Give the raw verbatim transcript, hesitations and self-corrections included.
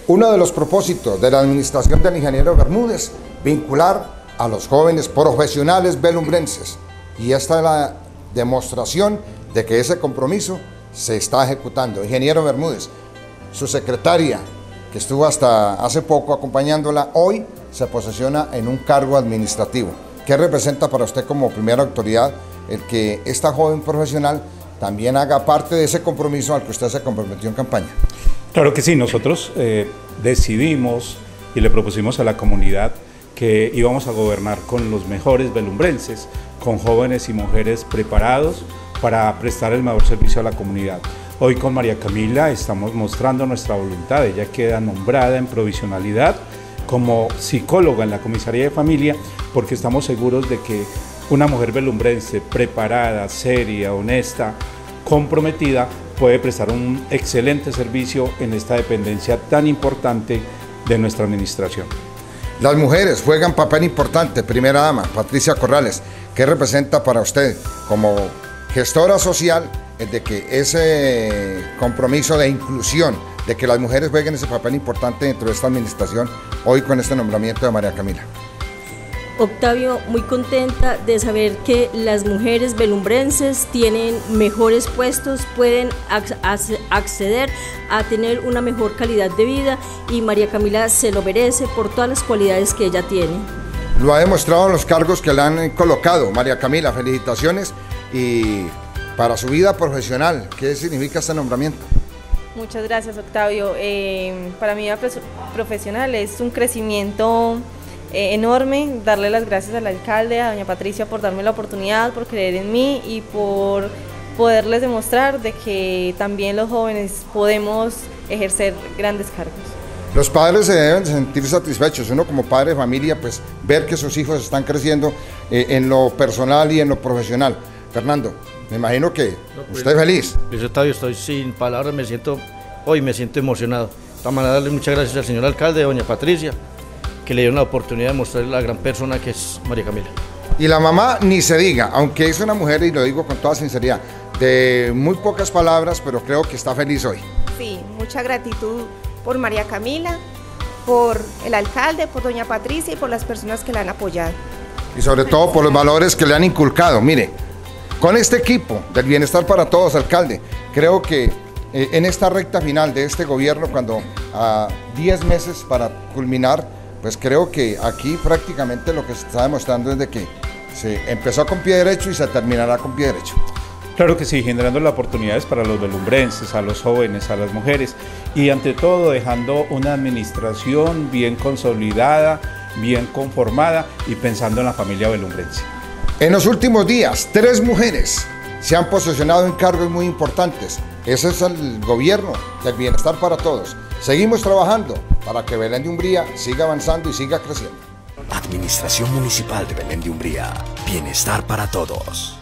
Uno de los propósitos de la administración del ingeniero Bermúdez, vincular a los jóvenes profesionales belumbrenses. Y esta es la demostración de que ese compromiso se está ejecutando. Ingeniero Bermúdez, su secretaria, que estuvo hasta hace poco acompañándola, hoy se posesiona en un cargo administrativo. ¿Qué representa para usted como primera autoridad el que esta joven profesional también haga parte de ese compromiso al que usted se comprometió en campaña? Claro que sí, nosotros eh, decidimos y le propusimos a la comunidad que íbamos a gobernar con los mejores belumbrenses, con jóvenes y mujeres preparados para prestar el mejor servicio a la comunidad. Hoy con María Camila estamos mostrando nuestra voluntad. Ella queda nombrada en provisionalidad como psicóloga en la comisaría de familia, porque estamos seguros de que una mujer belumbrense preparada, seria, honesta, comprometida, puede prestar un excelente servicio en esta dependencia tan importante de nuestra administración. Las mujeres juegan papel importante. Primera dama, Patricia Corrales, ¿qué representa para usted como gestora social el de que ese compromiso de inclusión, de que las mujeres jueguen ese papel importante dentro de esta administración, hoy con este nombramiento de María Camila? Octavio, muy contenta de saber que las mujeres belumbrenses tienen mejores puestos, pueden acceder a tener una mejor calidad de vida, y María Camila se lo merece por todas las cualidades que ella tiene. Lo ha demostrado en los cargos que le han colocado. María Camila, felicitaciones. Y para su vida profesional, ¿qué significa este nombramiento? Muchas gracias, Octavio. Eh, para mi vida profesional es un crecimiento Eh, enorme. Darle las gracias al alcalde, a doña Patricia, por darme la oportunidad, por creer en mí y por poderles demostrar de que también los jóvenes podemos ejercer grandes cargos. Los padres se deben sentir satisfechos, uno como padre de familia, pues ver que sus hijos están creciendo eh, en lo personal y en lo profesional. Fernando, me imagino que no, pues, usted es feliz. Yo Octavio, estoy sin palabras, me siento, hoy me siento emocionado. De todas maneras, darle muchas gracias al señor alcalde, a doña Patricia, que le dieron la oportunidad de mostrar la gran persona que es María Camila. Y la mamá ni se diga, aunque es una mujer, y lo digo con toda sinceridad, de muy pocas palabras, pero creo que está feliz hoy. Sí, mucha gratitud por María Camila, por el alcalde, por doña Patricia y por las personas que la han apoyado. Y sobre todo por los valores que le han inculcado. Mire, con este equipo del Bienestar para Todos, alcalde, creo que eh, en esta recta final de este gobierno, cuando a diez meses para culminar, pues creo que aquí prácticamente lo que se está demostrando es de que se empezó con pie derecho y se terminará con pie derecho. Claro que sí, generando las oportunidades para los belumbrenses, a los jóvenes, a las mujeres, y ante todo dejando una administración bien consolidada, bien conformada y pensando en la familia belumbrense. En los últimos días, tres mujeres se han posesionado en cargos muy importantes. Ese es el gobierno del Bienestar para Todos. Seguimos trabajando para que Belén de Umbría siga avanzando y siga creciendo. Administración Municipal de Belén de Umbría. Bienestar para todos.